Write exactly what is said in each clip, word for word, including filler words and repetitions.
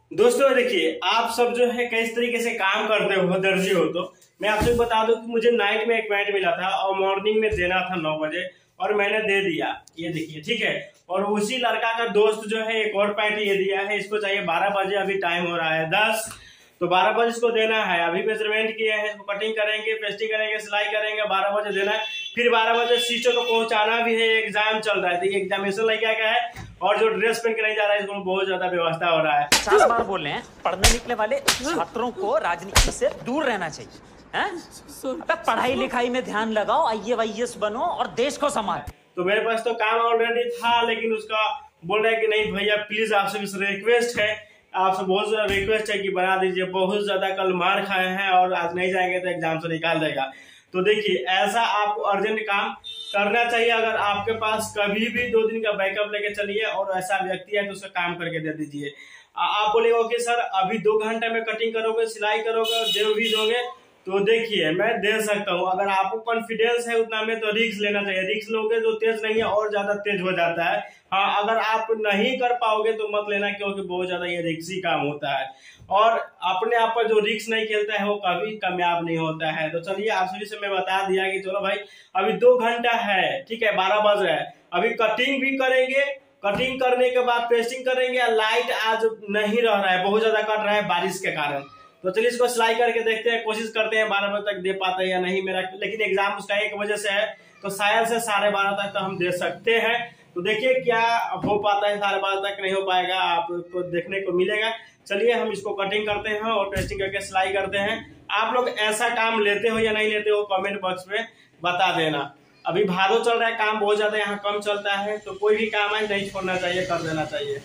दोस्तों देखिए, आप सब जो है किस तरीके से काम करते हो, दर्जी हो, तो मैं आपसे बता दूं कि मुझे नाइट में एक पैंट मिला था और मॉर्निंग में देना था नौ बजे और मैंने दे दिया। ये देखिए, ठीक है। और उसी लड़का का दोस्त जो है एक और पैंट ये दिया है, इसको चाहिए बारह बजे, अभी टाइम हो रहा है दस, तो बारह बजे इसको देना है। अभी मेजरमेंट किए हैं, इसको कटिंग करेंगे, पेस्टिंग करेंगे, सिलाई करेंगे, बारह बजे देना है। फिर बारह बजे शीशों को पहुंचाना भी है, एग्जाम चल रहा है, तो ये एग्जामिनेशन लग गया है और जो ड्रेस पहन के नहीं जा रहा है इसको बहुत ज्यादा व्यवस्था हो रहा है। पचास बार बोल रहे हैं, पढ़ने निकले वाले छात्रों को राजनीति से दूर रहना चाहिए। हैं? अबे पढ़ाई लिखाई में ध्यान लगाओ, आई ए वाई एस बनो और देश को संभालो। तो मेरे पास तो काम ऑलरेडी था, लेकिन उसका बोल रहा है कि नहीं भैया प्लीज आपसे रिक्वेस्ट है, आपसे बहुत ज्यादा रिक्वेस्ट है कि बना दीजिए, बहुत ज्यादा कल मार खाए हैं और आज नहीं जाएंगे तो एग्जाम से निकाल देगा। तो देखिए, ऐसा आपको अर्जेंट काम करना चाहिए। अगर आपके पास कभी भी दो दिन का बैकअप लेके चलिए और ऐसा व्यक्ति है तो उसका काम करके दे दीजिए। आप बोलेंगे कि सर अभी दो घंटे में कटिंग करोगे, सिलाई करोगे और जो भी दोगे, तो देखिए मैं दे सकता हूँ। अगर आपको कॉन्फिडेंस है उतना में तो रिस्क लेना चाहिए। रिस्क लोगे तो तेज नहीं है और ज्यादा तेज हो जाता है। हाँ, अगर आप नहीं कर पाओगे तो मत लेना, क्योंकि बहुत ज्यादा ये रिस्की काम होता है और अपने आप पर जो रिस्क नहीं खेलता है वो कभी कामयाब नहीं होता है। तो चलिए, आप सभी से मैं बता दिया कि चलो भाई अभी दो घंटा है, ठीक है, बारह बज रहा है, अभी कटिंग भी करेंगे, कटिंग करने के बाद पेस्टिंग करेंगे। लाइट आज नहीं रह रहा है, बहुत ज्यादा कट रहा है बारिश के कारण। तो चलिए इसको सिलाई करके देखते हैं, कोशिश करते हैं बारह बजे तक दे पाते हैं या नहीं। मेरा लेकिन एग्जाम उसका एक बजे से है, तो शायद से साढ़े बारह तक तो हम दे सकते हैं। तो देखिए क्या हो पाता है, साढ़े बारह तक नहीं हो पाएगा, आपको देखने को मिलेगा। चलिए हम इसको कटिंग करते हैं और टेस्टिंग करके सिलाई करते हैं। आप लोग ऐसा काम लेते हो या नहीं लेते हो, कमेंट बॉक्स में बता देना। अभी भादो चल रहा है, काम बहुत ज्यादा यहाँ कम चलता है, तो कोई भी काम है नहीं छोड़ना चाहिए, कर देना चाहिए।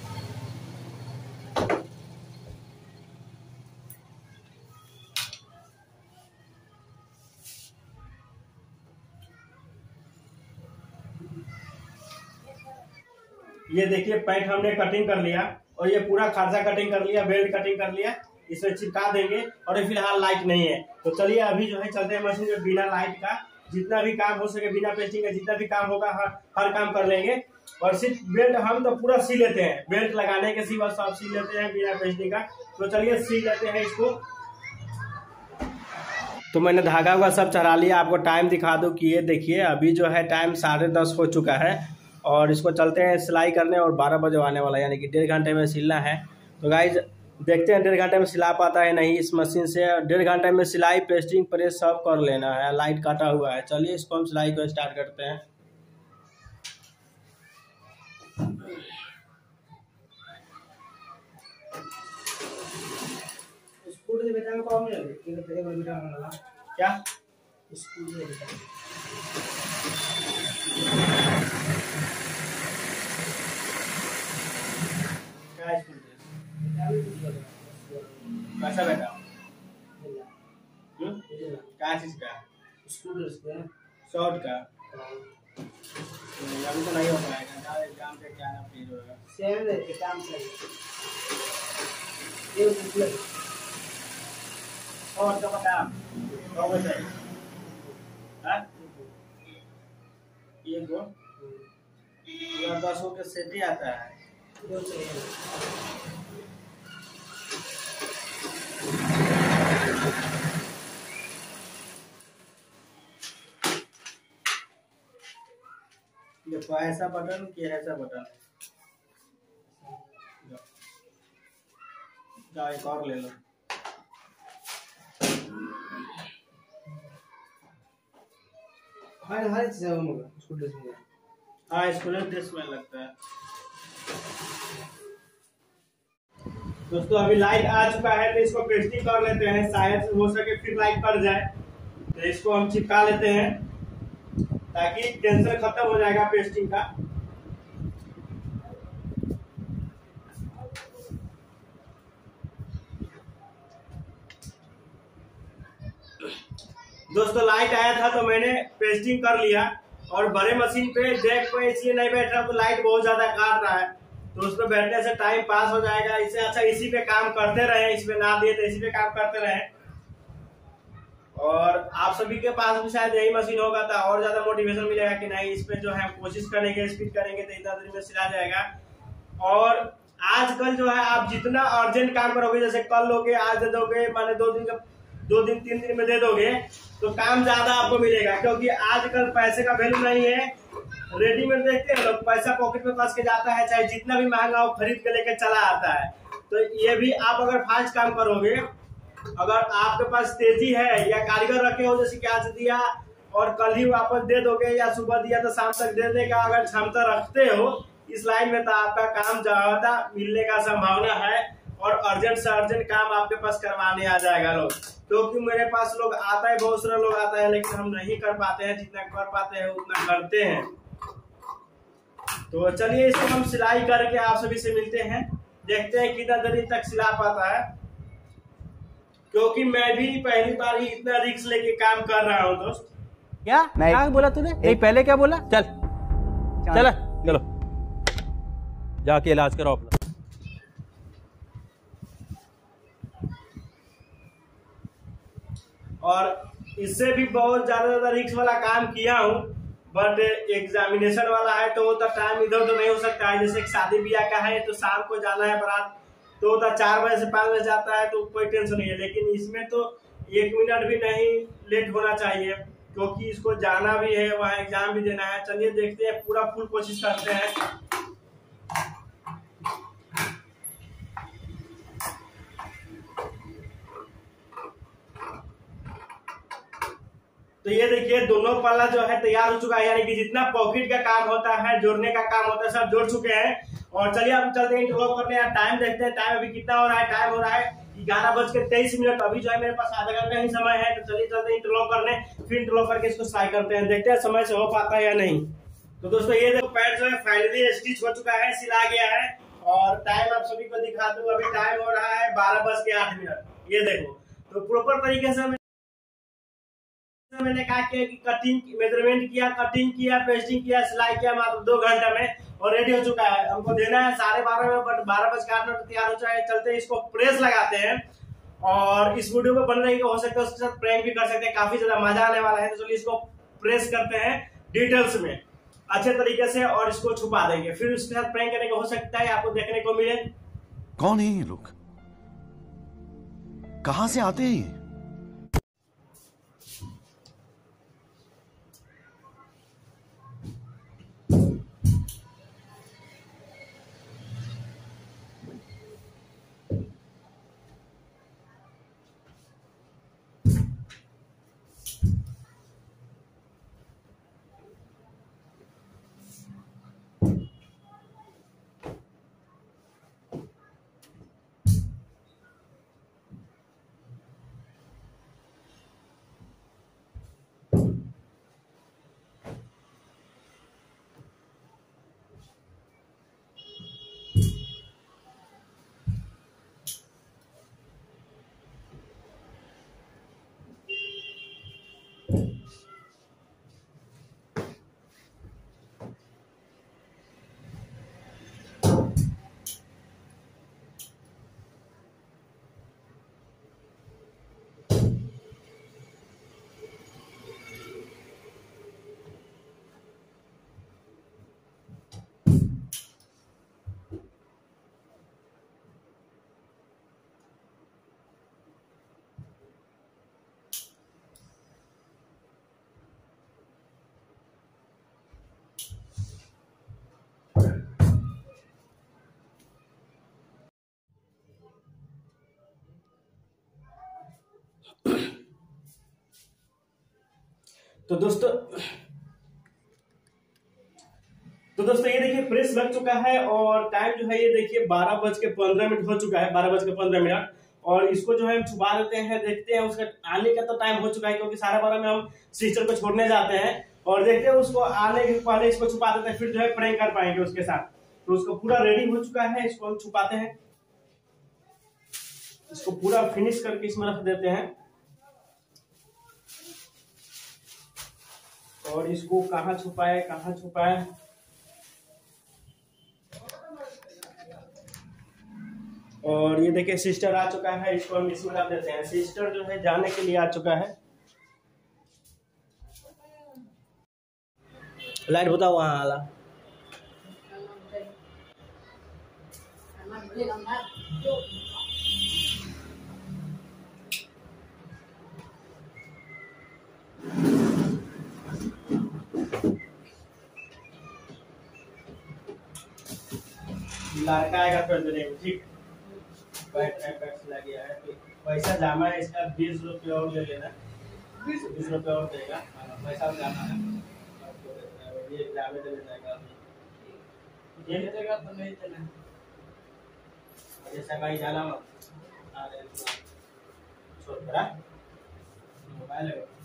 ये देखिए, पैंट हमने कटिंग कर लिया और ये पूरा खारसा कटिंग कर लिया, बेल्ट कटिंग कर लिया, इसमें चिपका देंगे। और ये फिलहाल लाइट नहीं है, तो चलिए अभी जो है चलते हैं मशीन में, बिना लाइट का जितना भी काम हो सके, बिना पेस्टिंग का जितना भी काम होगा हर, हर काम कर लेंगे। और सिर्फ बेल्ट हम तो पूरा सी लेते हैं, बेल्ट लगाने के सिवा सब सी लेते हैं बिना पेस्टिंग का। तो चलिए सी लेते हैं इसको। तो मैंने धागा हुआ सब चढ़ा लिया। आपको टाइम दिखा दूं कि ये देखिए अभी जो है टाइम साढ़े दस हो चुका है और इसको चलते हैं सिलाई करने और बारह बजे आने वाला है, यानी कि डेढ़ घंटे में सिलना है। तो गाइज देखते हैं डेढ़ घंटे में सिला पाता है नहीं इस मशीन से। डेढ़ घंटे में सिलाई, पेस्टिंग, प्रेस सब कर लेना है। लाइट काटा हुआ है, चलिए इसको हम सिलाई को स्टार्ट करते हैं। क्या कैसा बेटा, क्या चीज का, शॉर्ट का? अभी तो नहीं हो पाएगा, एग्जाम पे क्या ना फिर होगा। शॉर्ट का बता नौ बजे ये दो दस के सेट ही आता है। देखो ऐसा बटन कि ऐसा बटन, जाओ एक और ले लो। हर हर चीज स्कूल ड्रेस में, हाँ स्कूल ड्रेस में लगता है। दोस्तों अभी लाइट आ चुका है, तो इसको पेस्टिंग कर लेते हैं, शायद हो सके फिर लाइट कट जाए। तो इसको हम चिपका लेते हैं ताकि टेंशन खत्म हो जाएगा पेस्टिंग का। दोस्तों लाइट आया था तो मैंने पेस्टिंग कर लिया और बड़े मशीन पे जैक पे इसलिए नहीं बैठ रहा, तो लाइट बहुत ज्यादा काट रहा है, तो उसमें बैठने से टाइम पास हो जाएगा। इससे अच्छा इसी पे काम करते रहे, इसमें ना दिए तो इसी पे काम करते रहे। और आप सभी के पास भी शायद यही मशीन होगा तो और ज्यादा मोटिवेशन मिलेगा कि नहीं इस पे जो है कोशिश करेंगे, स्पीड करेंगे तो इतना देर में सिला जाएगा। और आजकल जो है आप जितना अर्जेंट काम करोगे, जैसे कल लोगे आज दे दोगे, माने दो दिन का दो दिन तीन दिन में दे दोगे तो काम ज्यादा आपको मिलेगा, क्योंकि आजकल पैसे का वैल्यू नहीं है। रेडीमेड देखते हैं लोग, पैसा पॉकेट में फंस के जाता है, चाहे जितना भी महंगा हो खरीद के लेके चला आता है। तो ये भी आप अगर फास्ट काम करोगे, अगर आपके पास तेजी है या कारीगर रखे हो जैसे कि आज दिया और कल ही वापस दे दोगे या सुबह दिया तो शाम तक दे देगा, अगर क्षमता रखते हो इस लाइन में तो आपका काम ज्यादा मिलने का संभावना है और अर्जेंट से अर्जेंट काम आपके पास करवाने आ जाएगा लोग। क्योंकि तो मेरे पास लोग आता है, बहुत सारे लोग आता है, लेकिन हम नहीं कर पाते हैं, जितना कर पाते हैं उतना करते हैं। तो चलिए इसको हम सिलाई करके आप सभी से मिलते हैं, देखते हैं कितना देर तक सिला पाता है, क्योंकि मैं भी पहली बार ही इतना रिस्क लेके काम कर रहा हूँ दोस्त। क्या क्या बोला तूने? नहीं पहले क्या बोला? चल चल चलो जाके इलाज कराओ अपना। और इससे भी बहुत ज्यादा ज्यादा रिस्क वाला काम किया हूँ, बट एग्जामिनेशन वाला है तो तो टाइम इधर उधर नहीं हो सकता है। जैसे शादी ब्याह का है तो शाम को जाना है बारात, तो उधर चार बजे से पाँच बजे जाता है तो कोई टेंशन नहीं है, लेकिन इसमें तो एक मिनट भी नहीं लेट होना चाहिए, क्योंकि इसको जाना भी है, वहाँ एग्जाम भी देना है। चलिए देखते हैं, पूरा फुल कोशिश करते हैं। तो ये देखिए दोनों पल्ला जो है तैयार हो चुका है, यानी कि जितना पॉकेट का काम होता है, जोड़ने का काम होता है, सब जोड़ चुके हैं। और चलिए अब चलते हैं इंटरलॉक करने, टाइम देखते हैं टाइम अभी कितना हो रहा है। टाइम हो रहा है ग्यारह बज के तेईस मिनट, अभी जो है मेरे पास आधा घंटा ही समय है। तो चलिए चलते हैं इंटरलॉक करने, फिर इंटरलॉक करके इसको सिलाई करते हैं, देखते हैं समय से हो पाता है या नहीं। तो दोस्तों ये देखो पैंट जो है फाइनली स्टिच हो चुका है, सिला गया है। और टाइम आप सभी को दिखा दूं, अभी टाइम हो रहा है बारह बज के आठ मिनट। ये देखो तो प्रॉपर तरीके से मैंने कहा कि कटिंग मेजरमेंट किया, कटिंग किया, पेस्टिंग किया, सिलाई किया मात्र दो घंटा में और रेडी हो चुका है। हमको देना है साढ़े बारह में, बट बारह बज के आठ मिनट तैयार हो चुका है। चलते इसको प्रेस लगाते हैं और इस वीडियो को बन रही हो सकता है उसके साथ प्रैंक भी कर सकते हैं, काफी ज्यादा मजा आने वाला है। तो चलिए इसको प्रेस करते हैं डिटेल्स में अच्छे तरीके से और इसको छुपा देंगे, फिर उसके साथ प्रैंक करने का हो सकता है आपको देखने को मिले। कौन है ये लोग, कहां से आते हैं ये? तो दोस्तों तो दोस्तों ये देखिए प्रेस लग चुका है और टाइम जो है ये देखिए बारह बज के पंद्रह मिनट हो चुका है, बारह बज के पंद्रह मिनट। और इसको जो है हम छुपा देते हैं, देखते हैं उसका आने का तो टाइम हो चुका है, क्योंकि साढ़े बारह में हम सिस्टर को छोड़ने जाते हैं और देखते हैं उसको आने के पहले इसको छुपा देते हैं, फिर जो है प्रैंक कर पाएंगे उसके साथ। तो उसको पूरा रेडी हो चुका है, इसको हम छुपाते हैं, इसको पूरा फिनिश करके इसमें रख देते हैं। और इसको कहाँ छुपाए कहाँ छुपाए और ये देखिए सिस्टर आ चुका है, इसको हम इसमें रख देते हैं। सिस्टर जो है जाने के लिए आ चुका है। लाइट बताओ वहां वाला। लड़का आएगा फिर देने को, ठीक। बैठ बैठ लग गया है, पैसा जमा है इसका बीस रुपये और ले लेना, बीस बीस रुपये और देगा, पैसा जमा है, ये जामे देने जाएगा, ये नहीं देगा तो नहीं देना, जैसा भाई जाना मत, छोड़ कर मोबाइल